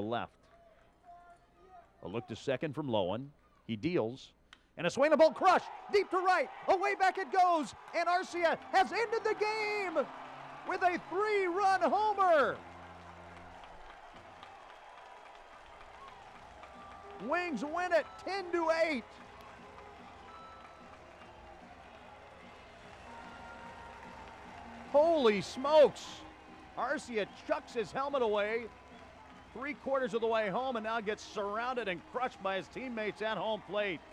left. A look to second from Lowen. He deals. And a swing, a ball crushed, deep to right, away back it goes, and Arcia has ended the game with a 3-run homer. Wings win it 10-8. Holy smokes. Arcia chucks his helmet away 3/4 of the way home and now gets surrounded and crushed by his teammates at home plate.